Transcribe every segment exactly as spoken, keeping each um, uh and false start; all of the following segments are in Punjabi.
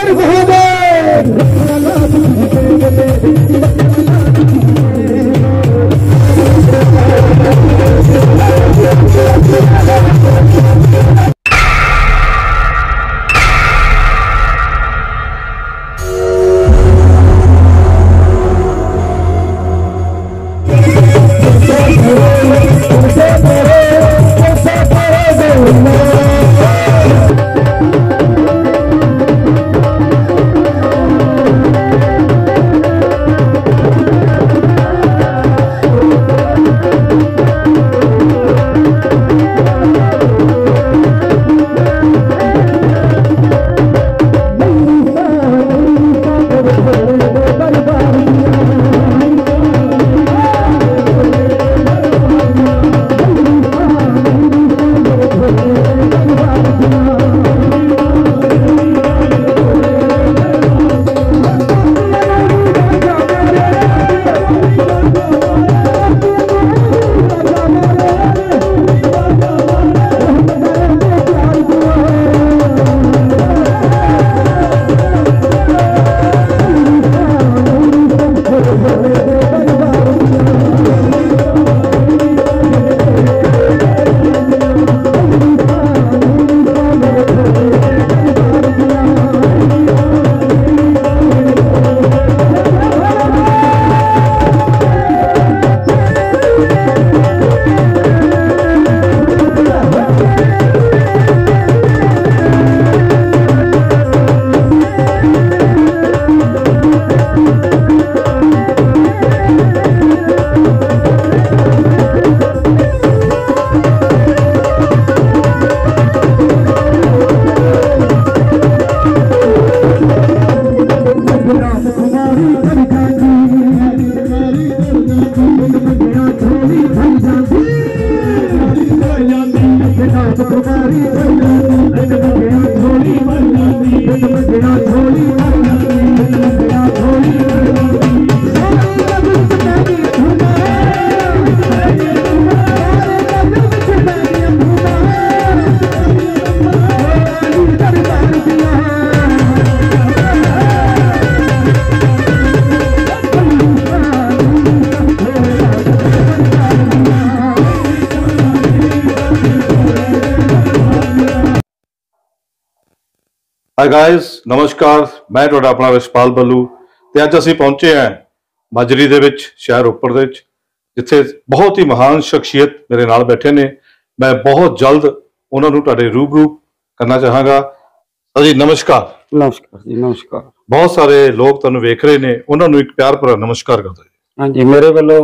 हाय गाइस, नमस्कार। मैं तुहाडा अपना रिशपाल बल्लू ते अज असीं पहुंचे हैं माजरी दे विच, शहर रोपड़ दे विच, जिथे बहुत ही महान शख्सियत मेरे नाल बैठे ने। मैं बहुत जल्द उन्हां नूं तुहाडे रूबरू करना चाहांगा। जी नमस्कार। नमस्कार जी, नमस्कार। बहुत सारे लोग तुहानूं वेख रहे ने, उन्हां नूं एक प्यार भरा नमस्कार करदा जी। हाँ जी, मेरे वालों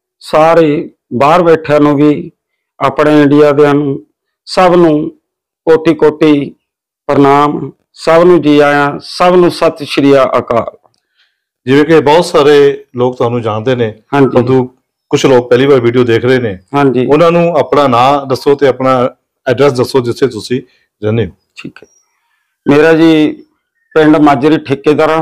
सारे बाहर बैठिਆਂ नूं भी, अपने इंडिया दियां नूं सब नूं कोटि कोटि प्रणाम, सब नूं जी आया, सब नूं सत श्री अकाल। जिवें कि बहुत सारे लोग तुहानूं जानते ने, हाँ जी, परंतु कुछ लोग पहली बार वीडियो देख रहे ने। हाँ जी, उन्हां नूं अपना नाम दसो ते अपना एड्रैस दसो जिथे तुसीं रहंदे हो। ठीक है। मेरा जी पिंड माजरी ठेकेदारा,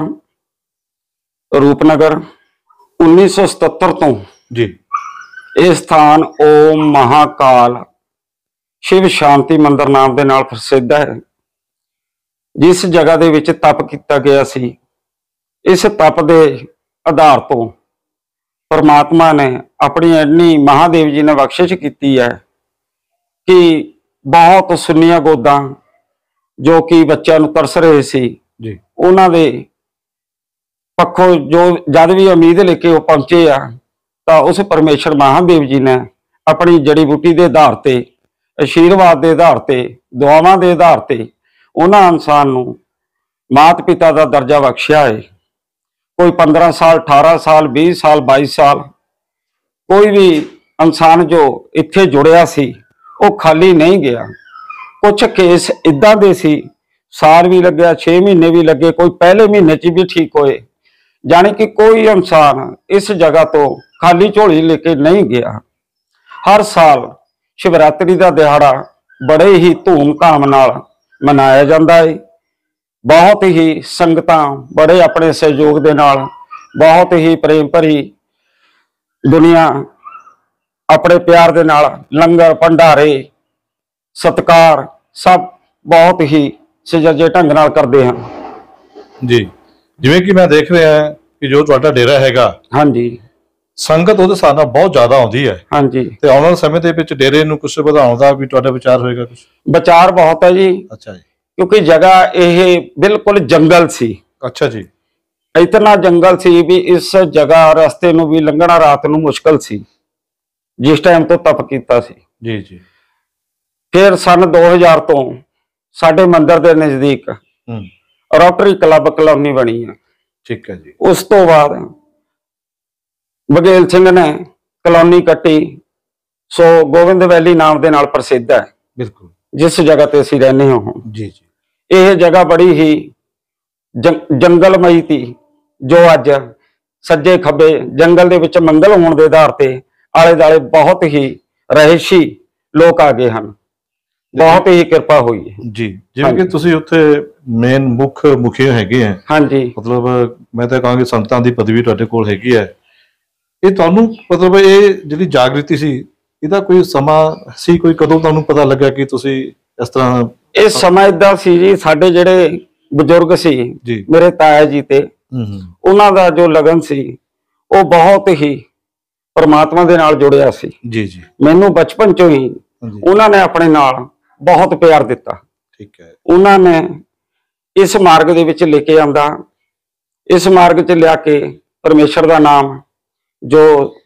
रूपनगर। उन्नीस सौ सतहत्तर तो जी यह स्थान ओम महाकाल शिव शांति मंदिर नाम के नाल प्रसिद्ध है। जिस जगह दे विच तप किया गया सी, इस तप के आधार तो परमात्मा ने अपनी इन्नी महादेव जी ने बख्शिश की है कि बहुत सुन्नियां गोदां जो कि बच्चों नूं तरस रहे सी, जी उन्हां दे पक्षों जो जद भी उम्मीद लेके वो पहुंचे आ, तो उस परमेश्वर महादेव जी ने अपनी जड़ी बूटी के आधार से, आशीर्वाद के आधार से, दुआवां के आधार से उन्होंने इंसान नूं मात पिता का दर्जा बख्शिया है। कोई पंद्रह साल, अठारह साल, बीस साल, बाईस साल, कोई भी इंसान जो इत्थे जुड़िया सी वो खाली नहीं गया। कुछ केस इदा दे सी, साल भी लगे, छे महीने भी लगे, कोई पहले महीने च भी ठीक होए। जाने कि कोई इंसान इस जगह तो खाली झोली लेके नहीं गया। हर साल शिवरात्रि का दिहाड़ा बड़े ही धूमधाम नाल मनाया जाता है। बहुत ही संगतां बड़े अपने सहयोग के नाल, बहुत ही प्रेम भरी दुनिया अपने प्यार के नाल लंगर भंडारे सत्कार सब बहुत ही सुचज्जे ढंग नाल करते हैं। ਜੀ, ਜਿਵੇਂ ਕਿ ਮੈਂ ਦੇਖ ਰਿਹਾ ਕਿ ਜੋ ਤੁਹਾਡਾ ਡੇਰਾ ਹੈਗਾ, ਹਾਂਜੀ, ਸੰਗਤ ਉਹਦੇ ਹਿਸਾਬ ਨਾਲ ਬਹੁਤ ਜ਼ਿਆਦਾ ਆਉਂਦੀ ਹੈ। ਹਾਂਜੀ, ਤੇ ਆਉਣ ਵਾਲੇ ਸਮੇਂ ਦੇ ਵਿੱਚ ਡੇਰੇ ਨੂੰ ਕੁਝ ਵਧਾਉਣ ਦਾ ਵੀ ਤੁਹਾਡਾ ਵਿਚਾਰ ਹੋਏਗਾ? ਕੁਝ ਵਿਚਾਰ ਬਹੁਤ ਹੈ ਜੀ, ਅੱਛਾ ਜੀ। ਕਿਉਂਕਿ ਜਗ੍ਹਾ ਇਹ ਬਿਲਕੁਲ ਜੰਗਲ ਸੀ। ਅੱਛਾ ਜੀ। इतना जंगल सी भी इस जगह रस्ते ਨੂੰ ਵੀ ਲੰਘਣਾ ਰਾਤ ਨੂੰ ਮੁਸ਼ਕਲ ਸੀ ਜਿਸ ਟਾਈਮ ਤੋਂ ਤਪ ਕੀਤਾ ਸੀ। ਜੀ ਜੀ। ਫਿਰ ਸਨ ਦੋ ਹਜ਼ਾਰ ਤੋਂ ਸਾਡੇ ਮੰਦਿਰ ਦੇ ਨਜ਼ਦੀਕ ਹੂੰ ਰੋਟਰੀ ਕਲੱਬ ਕਲੋਨੀ ਬਣੀ ਹੈ। ਠੀਕ ਹੈ ਜੀ। ਉਸ ਤੋਂ ਬਾਅਦ ਬਗੇਲ ਸਿੰਘ ਨੇ ਕਲੋਨੀ ਕੱਟੀ, ਸੋ ਗੋਬਿੰਦ ਵੈਲੀ ਨਾਮ ਦੇ ਨਾਲ ਪ੍ਰਸਿੱਧ ਹੈ। ਬਿਲਕੁਲ। ਜਿਸ ਜਗ੍ਹਾ ਤੇ ਅਸੀਂ ਰਹਿੰਦੇ ਹਾਂ ਜੀ ਜੀ, ਇਹ ਜਗ੍ਹਾ ਬੜੀ ਹੀ ਜੰਗਲਮਈ ਸੀ, ਜੋ ਅੱਜ ਸੱਜੇ ਖੱਬੇ ਜੰਗਲ ਦੇ ਵਿੱਚ ਮੰਗਲ ਹੋਣ ਦੇ ਆਧਾਰ ਤੇ ਆਲੇ ਦੁਆਲੇ ਬਹੁਤ ਹੀ ਰਹਿਸ਼ੀ ਲੋਕ ਆ ਗਏ ਹਨ। ਬਹੁਤ ਹੀ ਕਿਰਪਾ ਹੋਈ ਹੈ ਜੀ। ਜਿਵੇਂ ਕਿ ਤੁਸੀਂ ਉੱਥੇ ਮੇਨ ਮੁੱਖ ਮੁਖੀ ਹੈਗੇ ਆ, ਹਾਂਜੀ, ਮਤਲਬ ਮੈਂ ਤਾਂ ਕਹਾਂਗੀ ਸੰਤਾਂ ਦੀ ਪਦਵੀ ਤੁਹਾਡੇ ਕੋਲ ਹੈਗੀ ਹੈ। ਇਹ ਤੁਹਾਨੂੰ ਮਤਲਬ ਇਹ ਜਿਹੜੀ ਜਾਗ੍ਰਿਤੀ ਸੀ, ਇਹਦਾ ਕੋਈ ਸਮਾਂ ਸੀ, ਕੋਈ ਕਦੋਂ ਤੁਹਾਨੂੰ ਪਤਾ ਲੱਗਾ ਕਿ ਤੁਸੀਂ ਇਸ ਤਰ੍ਹਾਂ? ਇਹ ਸਮਾਂ ਏਦਾਂ ਸੀ ਜੀ, ਸਾਡੇ ਜਿਹੜੇ ਬਜ਼ੁਰਗ ਸੀ ਜੀ, ਮੇਰੇ ਤਾਇਆ ਜੀ ਤੇ ਉਹਨਾਂ ਦਾ ਜੋ ਲਗਨ ਸੀ ਉਹ ਬਹੁਤ ਹੀ ਪਰਮਾਤਮਾ ਦੇ ਨਾਲ ਜੁੜਿਆ ਸੀ। ਜੀ ਜੀ। ਮੈਨੂੰ ਬਚਪਨ ਚੋਂ ਹੀ ਉਹਨਾਂ ਨੇ ਆਪਣੇ ਨਾਲ ਬਹੁਤ ਪਿਆਰ ਦਿੱਤਾ। ਠੀਕ ਹੈ। ਉਹਨਾਂ ਨੇ ਇਸ ਮਾਰਗ ਦੇ ਵਿੱਚ ਲੈ ਕੇ ਆਂਦਾ, ਇਸ ਮਾਰਗ 'ਚ ਲਿਆ ਕੇ ਪਰਮੇਸ਼ਰ ਦਾ ਨਾਮ ਜੋ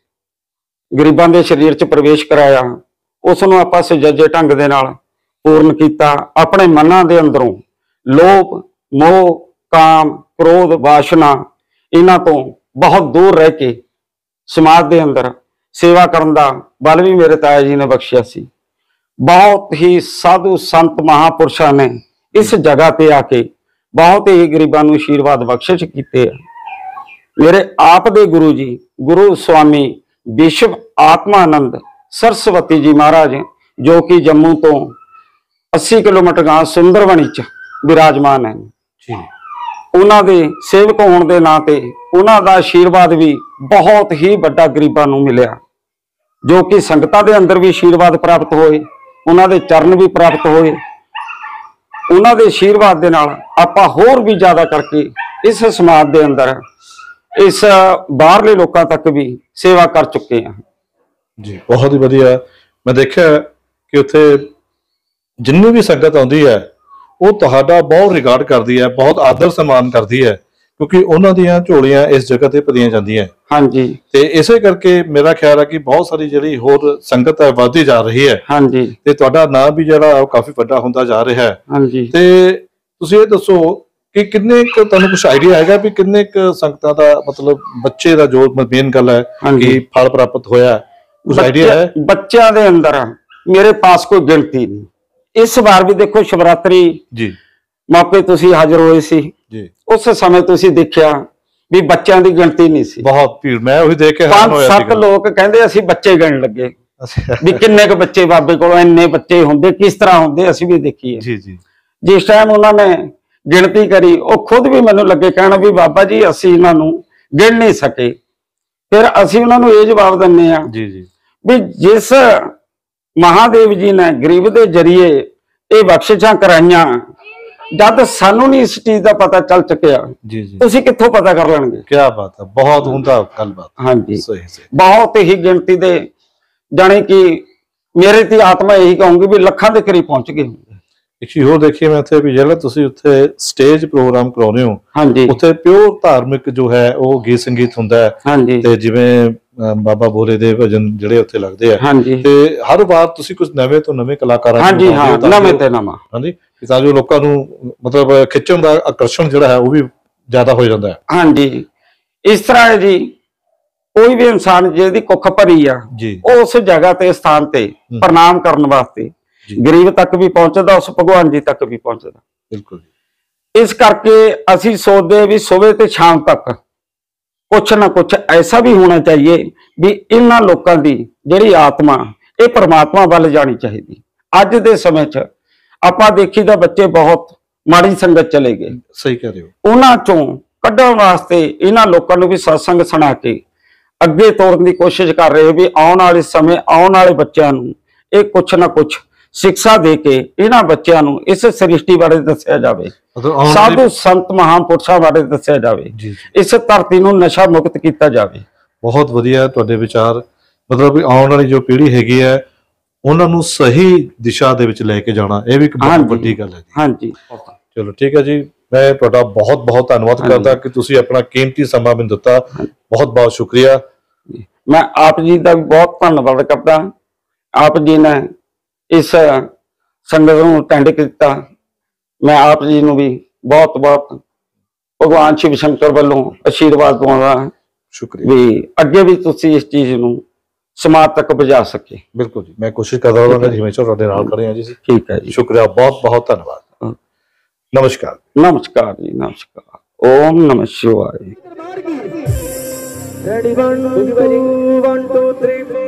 ਗਰੀਬਾਂ ਦੇ ਸਰੀਰ 'ਚ ਪ੍ਰਵੇਸ਼ ਕਰਾਇਆ, ਉਸ ਨੂੰ ਆਪਾਂ ਸੁਚੱਜੇ ਢੰਗ ਦੇ ਨਾਲ ਪੂਰਨ ਕੀਤਾ। ਆਪਣੇ ਮਨਾਂ ਦੇ ਅੰਦਰੋਂ ਲੋਭ, ਮੋਹ, ਕਾਮ, ਕ੍ਰੋਧ, ਵਾਸ਼ਨਾ ਇਹਨਾਂ ਤੋਂ ਬਹੁਤ ਦੂਰ ਰਹਿ ਕੇ ਸਮਾਜ ਦੇ ਅੰਦਰ ਸੇਵਾ ਕਰਨ ਦਾ ਬਲ ਵੀ ਮੇਰੇ ਤਾਇਆ ਜੀ ਨੇ ਬਖਸ਼ਿਆ ਸੀ। ਬਹੁਤ ਹੀ ਸਾਧੂ ਸੰਤ ਮਹਾਪੁਰਸ਼ਾਂ ਨੇ ਇਸ ਜਗ੍ਹਾ ਤੇ ਆ ਕੇ ਬਹੁਤ ਹੀ ਗਰੀਬਾਂ ਨੂੰ ਆਸ਼ੀਰਵਾਦ ਬਖਸ਼ਿਸ਼ ਕੀਤੇ ਆ। ਮੇਰੇ ਆਪ ਦੇ ਗੁਰੂ ਜੀ ਗੁਰੂ ਸਵਾਮੀ ਵਿਸ਼ਵ ਆਤਮਾਨੰਦ ਸਰਸਵਤੀ ਜੀ ਮਹਾਰਾਜ, ਜੋ ਕਿ ਜੰਮੂ ਤੋਂ अस्सी किलोमीटर ਗਾਂ ਸੁੰਦਰਬਨੀ ਚ ਵਿਰਾਜਮਾਨ ਹੈ ਜੀ। ਉਹਨਾਂ ਦੇ ਸੇਵਕ ਹੋਣ ਦੇ ਨਾਂ ਤੇ ਉਹਨਾਂ ਦਾ ਆਸ਼ੀਰਵਾਦ ਵੀ ਬਹੁਤ ਹੀ ਵੱਡਾ ਗਰੀਬਾਂ ਨੂੰ ਮਿਲਿਆ, ਜੋ ਕਿ ਸੰਗਤਾਂ ਦੇ ਅੰਦਰ ਵੀ ਆਸ਼ੀਰਵਾਦ ਪ੍ਰਾਪਤ ਹੋਏ, ਉਹਨਾਂ ਦੇ ਚਰਨ ਵੀ ਪ੍ਰਾਪਤ ਹੋਏ। ਉਹਨਾਂ ਦੇ ਆਸ਼ੀਰਵਾਦ ਦੇ ਨਾਲ ਆਪਾਂ ਹੋਰ ਵੀ ਜ਼ਿਆਦਾ ਕਰਕੇ ਇਸ ਸਮਾਜ ਦੇ ਅੰਦਰ ਇਸ ਬਾਹਰਲੇ ਲੋਕਾਂ ਤੱਕ ਵੀ ਸੇਵਾ ਕਰ ਚੁੱਕੇ ਹਾਂ ਜੀ। ਬਹੁਤ ਹੀ ਵਧੀਆ। ਮੈਂ ਦੇਖਿਆ ਕਿ ਉੱਥੇ ਜਿੰਨੀ ਵੀ ਸੰਗਤ ਆਉਂਦੀ ਹੈ ਉਹ ਤੁਹਾਡਾ ਬਹੁਤ ਰਿਗਾਰਡ ਕਰਦੀ ਹੈ, ਬਹੁਤ ਆਦਰ ਸਨਮਾਨ ਕਰਦੀ ਹੈ, ਕਿਉਂਕਿ ਉਹਨਾਂ ਦੀਆਂ ਝੋਲੀਆਂ ਇਸ ਜਗ੍ਹਾ ਤੇ ਭਰੀਆਂ ਜਾਂਦੀਆਂ। ਹਾਂਜੀ। ਤੇ ਇਸੇ ਕਰਕੇ ਮੇਰਾ ਖਿਆਲ ਹੈ ਕਿ ਬਹੁਤ ਸਾਰੀ ਜਿਹੜੀ ਹੋਰ ਸੰਗਤ ਹੈ ਵੱਧਦੀ ਜਾ ਰਹੀ ਹੈ। ਹਾਂਜੀ। ਤੇ ਤੁਹਾਡਾ ਨਾਮ ਵੀ ਜਿਹੜਾ ਉਹ ਕਾਫੀ ਵੱਡਾ ਹੁੰਦਾ ਜਾ ਰਿਹਾ ਹੈ। ਹਾਂਜੀ। ਤੇ ਤੁਸੀਂ ਇਹ ਦੱਸੋ ਕਿ ਕਿੰਨੇ ਕੁ ਤੁਹਾਨੂੰ ਕੁਝ ਆਈਡੀਆ ਹੈਗਾ ਵੀ ਕਿੰਨੇ ਕੁ ਸੰਗਤਾਂ ਦਾ ਮਤਲਬ ਬੱਚੇ ਦਾ ਜੋ ਮੇਨ ਗੱਲ ਹੈ ਕਿ ਫਲ ਪ੍ਰਾਪਤ ਹੋਇਆ, ਕੁਝ ਆਈਡੀਆ ਹੈ? ਬੱਚਿਆਂ ਦੇ ਅੰਦਰ ਮੇਰੇ ਪਾਸ ਕੋਈ ਗਿਣਤੀ ਨਹੀਂ। ਇਸ ਵਾਰ ਵੀ ਦੇਖੋ ਸ਼ਿਵਰਾਤਰੀ ਜੀ ਮੌਕੇ ਤੁਸੀਂ ਹਾਜ਼ਰ ਹੋਏ ਸੀ ਜੀ, ਉਸ ਸਮੇਂ ਤੁਸੀਂ ਦੇਖਿਆ ਵੀ ਬੱਚਿਆਂ ਦੀ ਗਿਣਤੀ ਨਹੀਂ ਸੀ, ਬਹੁਤ ਭੀੜ। ਮੈਂ ਉਹੀ ਦੇਖ ਕੇ ਹੈਰਾਨ ਹੋਇਆ ਸੀ। ਪੰਜ ਸੱਤ ਲੋਕ ਕਹਿੰਦੇ ਅਸੀਂ ਬੱਚੇ ਗਿਣ ਲੱਗੇ ਵੀ ਕਿੰਨੇ ਕੁ ਬੱਚੇ ਬਾਬੇ ਕੋਲ ਇੰਨੇ ਬੱਚੇ ਹੁੰਦੇ, ਕਿਸ ਤਰ੍ਹਾਂ ਹੁੰਦੇ, ਅਸੀਂ ਵੀ ਦੇਖੀਏ ਜੀ ਜੀ। ਜਿਸ ਟਾਈਮ ਉਹਨਾਂ ਨੇ ਗਿਣਤੀ ਕਰੀ ਉਹ ਖੁਦ ਵੀ ਮੈਨੂੰ ਲੱਗੇ ਕਹਿਣਾ ਵੀ ਬਾਬਾ ਜੀ ਅਸੀਂ ਇਹਨਾਂ ਨੂੰ ਗਿਣ ਨਹੀਂ ਸਕੇ। ਫਿਰ ਅਸੀਂ ਉਹਨਾਂ ਨੂੰ ਇਹ ਜਵਾਬ ਦਿੰਦੇ ਆ ਜੀ ਜੀ ਵੀ ਜਿਸ ਮਹਾਦੇਵ ਜੀ ਨੇ ਗਰੀਬ ਦੇ ਜਰੀਏ ਇਹ ਬਖਸ਼ਿਸ਼ਾਂ ਕਰਾਈਆਂ, ਜਦ ਸਾਨੂੰ ਨਹੀਂ ਇਸ ਚੀਜ਼ ਦਾ ਪਤਾ ਚੱਲ ਚੁੱਕਿਆ ਜੀ ਜੀ, ਤੁਸੀਂ ਕਿੱਥੋਂ ਪਤਾ ਕਰ ਲੈਣਗੇ? ਕੀ ਬਾਤ ਹੈ, ਬਹੁਤ ਹੁੰਦਾ ਗੱਲਬਾਤ। ਹਾਂਜੀ, ਸਹੀ ਸਹੀ। ਬਹੁਤ ਹੀ ਗਿਣਤੀ ਦੇ ਜਾਣੀ ਕਿ ਮੇਰੇ ਤੇ ਆਤਮਾ ਇਹੀ ਕਹੂੰਗੀ ਵੀ ਲੱਖਾਂ ਦੇ ਕਰੀਬ ਪਹੁੰਚ ਗਏ। ਇੱਕ ਚੀਜ਼ ਹੋਰ ਦੇਖੀਏ ਮੈਂ ਉੱਥੇ ਵੀ ਜਿਹੜਾ ਤੁਸੀਂ ਉੱਥੇ ਸਟੇਜ ਪ੍ਰੋਗਰਾਮ ਕਰਾਉਂਦੇ ਹੋ, ਹਾਂਜੀ, ਉੱਥੇ ਪਿਓਰ ਧਾਰਮਿਕ ਜੋ ਹੈ ਉਹ ਗੀਤ ਸੰਗੀਤ ਹੁੰਦਾ ਹੈ। ਹਾਂਜੀ। ਤੇ ਜਿਵੇਂ ਬਾਬਾ ਬੋਲੇ ਦੇ ਭਜਨ ਜਿਹੜੇ ਉੱਥੇ ਲੱਗਦੇ ਆ, ਹਾਂਜੀ, ਤੇ ਹਰ ਵਾਰ ਤੁਸੀਂ ਕੁਝ ਨਵੇਂ ਤੋਂ ਨਵੇਂ ਕਲਾਕਾਰਾਂ ਨੂੰ ਹਾਂਜੀ ਹਾਂ ਨਵੇਂ ਤੇ ਨਵਾਂ ਹਾਂਜੀ ਤਾਂ ਜੋ ਲੋਕਾਂ ਨੂੰ ਮਤਲਬ ਖਿੱਚਣ ਦਾ ਆਕਰਸ਼ਣ ਜਿਹੜਾ ਹੈ ਉਹ ਵੀ ਜ਼ਿਆਦਾ ਹੋ ਜਾਂਦਾ ਹੈ। ਹਾਂਜੀ, ਇਸ ਤਰ੍ਹਾਂ ਹੈ ਜੀ, ਕੋਈ ਵੀ ਇਨਸਾਨ ਜਿਹਦੀ ਕੁੱਖ ਭਰੀ ਆ ਉਹ ਉਸ ਜਗ੍ਹਾ ਤੇ ਸਥਾਨ ਤੇ ਪ੍ਰਣਾਮ ਕਰਨ ਵਾਸਤੇ ਗਰੀਬ ਤੱਕ ਵੀ ਪਹੁੰਚਦਾ, ਉਸ ਭਗਵਾਨ ਜੀ ਤੱਕ ਵੀ ਪਹੁੰਚਦਾ। ਬਿਲਕੁਲ। ਇਸ ਕਰਕੇ ਅਸੀਂ ਸੋਚਦੇ ਵੀ ਸਵੇਰ ਤੇ ਸ਼ਾਮ ਤੱਕ ਕੁਛ ਨਾ ਕੁਛ ਐਸਾ ਵੀ ਹੋਣਾ ਚਾਹੀਏ ਵੀ ਇਹਨਾਂ ਲੋਕਾਂ ਦੀ ਜਿਹੜੀ ਆਤਮਾ ਇਹ ਪਰਮਾਤਮਾ ਵੱਲ ਜਾਣੀ ਚਾਹੀਦੀ। ਅੱਜ ਦੇ ਸਮੇਂ 'ਚ ਆਪਾਂ ਦੇਖੀ ਤਾਂ ਬੱਚੇ ਬਹੁਤ ਮਾੜੀ ਸੰਗਤ ਚਲੇ ਗਏ। ਸਹੀ ਕਹਿ ਰਹੇ ਹੋ। ਉਹਨਾਂ ਚੋਂ ਕੱਢਣ ਵਾਸਤੇ ਇਹਨਾਂ ਲੋਕਾਂ ਨੂੰ ਵੀ ਸਤਸੰਗ ਸੁਣਾ ਕੇ ਅੱਗੇ ਤੋਰਨ ਦੀ ਕੋਸ਼ਿਸ਼ ਕਰ ਰਹੇ ਵੀ ਆਉਣ ਵਾਲੇ ਸਮੇਂ ਆਉਣ ਵਾਲੇ ਬੱਚਿਆਂ ਨੂੰ ਇਹ ਕੁਛ ਨਾ ਕੁਛ ਸਿੱਖਿਆ ਦੇ ਕੇ ਇਹਨਾਂ ਬੱਚਿਆਂ ਨੂੰ ਇਸ ਸ੍ਰਿਸ਼ਟੀ ਬਾਰੇ ਦੱਸਿਆ ਜਾਵੇ, ਮਤਲਬ ਆਉਣ ਵਾਲੀ- ਸਾਧੂ ਸੰਤ ਮਹਾਂਪੁਰਸ਼ਾਂ ਬਾਰੇ ਦੱਸਿਆ ਜਾਵੇ, ਜੀ ਇਸ ਧਰਤੀ ਨੂੰ ਨਸ਼ਾ ਮੁਕਤ ਕੀਤਾ ਜਾਵੇ। ਬਹੁਤ ਵਧੀਆ ਤੁਹਾਡੇ ਵਿਚਾਰ। ਮਤਲਬ ਵੀ ਆਉਣ ਵਾਲੀ ਜੋ ਪੀੜ੍ਹੀ ਹੈਗੀ ਹੈ ਉਹਨਾਂ ਨੂੰ ਸਹੀ ਦਿਸ਼ਾ ਦੇ ਵਿੱਚ ਲੈ ਕੇ ਜਾਣਾ, ਇਹ ਵੀ ਇੱਕ ਬਹੁਤ ਹਾਂਜੀ। ਵੱਡੀ ਗੱਲ ਹੈ ਜੀ। ਹਾਂਜੀ ਚਲੋ ਠੀਕ ਹੈ ਜੀ, ਮੈਂ ਤੁਹਾਡਾ ਬਹੁਤ ਬਹੁਤ ਧੰਨਵਾਦ ਹਾਂਜੀ। ਕਰਦਾ ਕਿ ਤੁਸੀਂ ਆਪਣਾ ਕੀਮਤੀ ਸਮਾਂ ਮੈਨੂੰ ਦਿੱਤਾ। ਬਹੁਤ ਬਹੁਤ ਸ਼ੁਕਰੀਆ। ਮੈਂ ਆਪ ਜੀ ਦਾ ਵੀ ਬਹੁਤ ਧੰਨਵਾਦ ਕਰਦਾ। ਆਪ ਜੀ ਨੇ ਇਸ ਸੰਗਤ ਨੂੰ ਅਟੈਂਡ ਕੀਤਾ। ਮੈਂ ਆਪ ਜੀ ਨੂੰ ਵੀ ਬਹੁਤ ਬਹੁਤ ਭਗਵਾਨ ਸ਼ਿਵ ਸ਼ੰਕਰ ਵੱਲੋਂ ਆਸ਼ੀਰਵਾਦ ਦਵਾਉਂਦਾ ਸ਼ੁਕਰੀਆ ਵੀ ਅੱਗੇ ਵੀ ਤੁਸੀਂ ਇਸ ਚੀਜ਼ ਨੂੰ ਸਮਾਜ ਤੱਕ ਪਹੁੰਚਾ ਸਕੇ। ਬਿਲਕੁਲ ਜੀ, ਮੈਂ ਕੋਸ਼ਿਸ਼ ਕਰਦਾ ਰਹਾਂਗਾ ਜੀ, ਹਮੇਸ਼ਾ ਤੁਹਾਡੇ ਨਾਲ ਖੜੇ ਹਾਂ ਜੀ। ਠੀਕ ਹੈ ਜੀ, ਸ਼ੁਕਰੀਆ, ਬਹੁਤ ਬਹੁਤ ਧੰਨਵਾਦ। ਨਮਸਕਾਰ। ਨਮਸਕਾਰ ਜੀ, ਨਮਸਕਾਰ। ਓਮ ਨਮः शिवाय। Ready, one, two, one, two, three, four.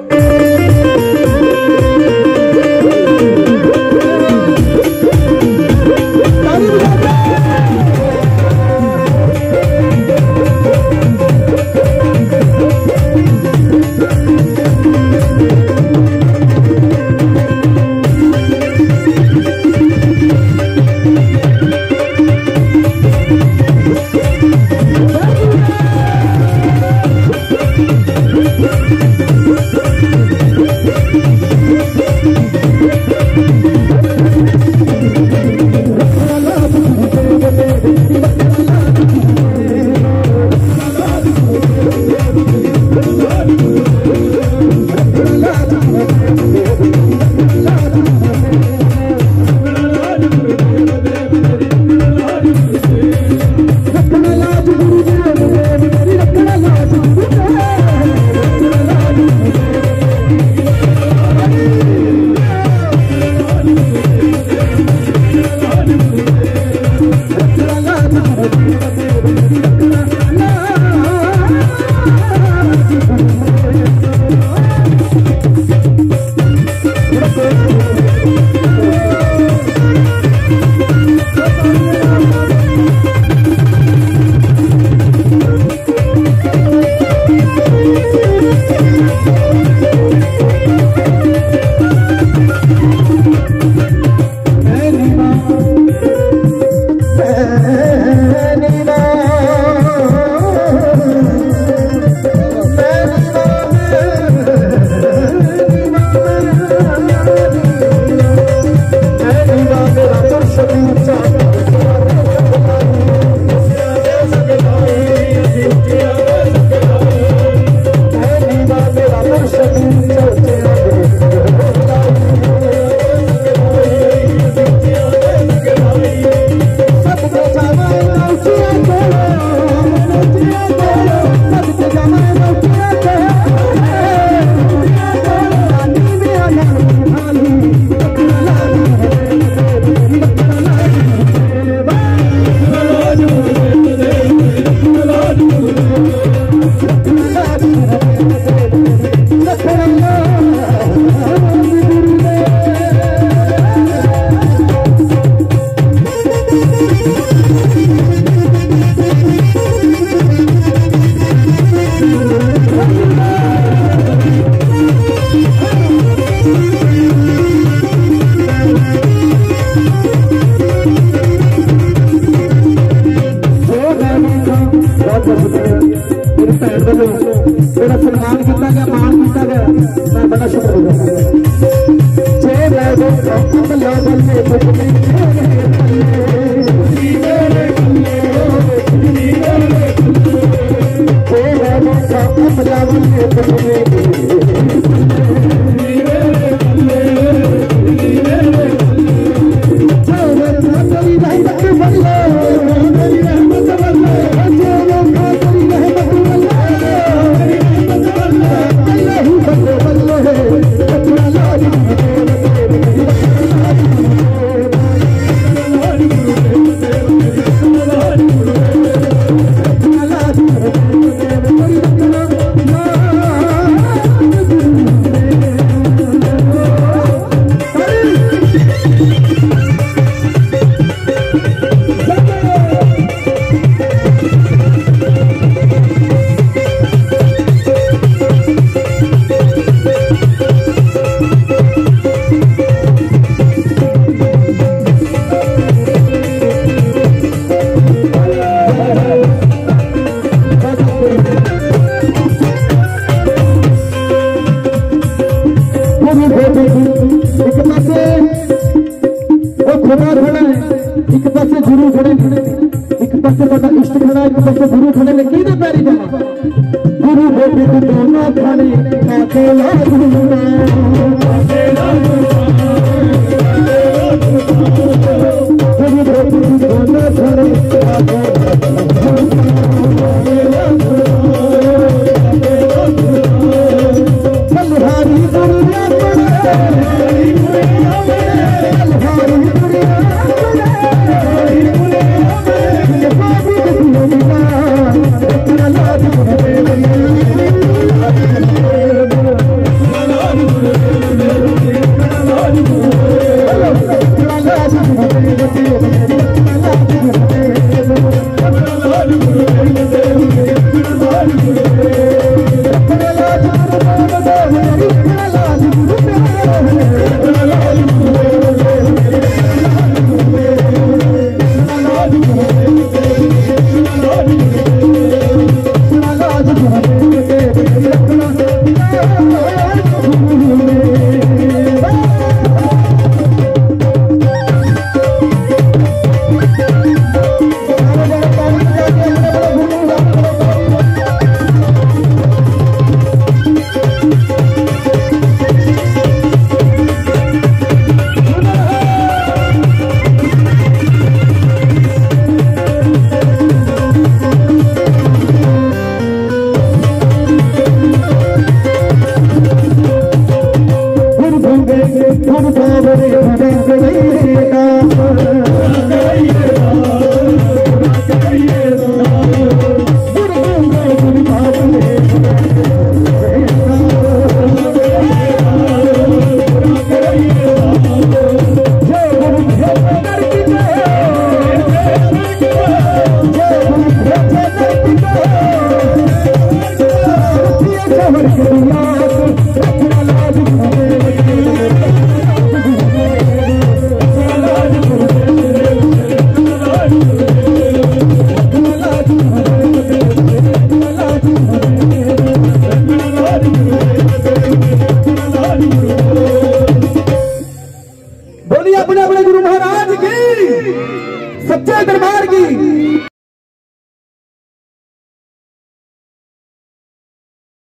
Thank you.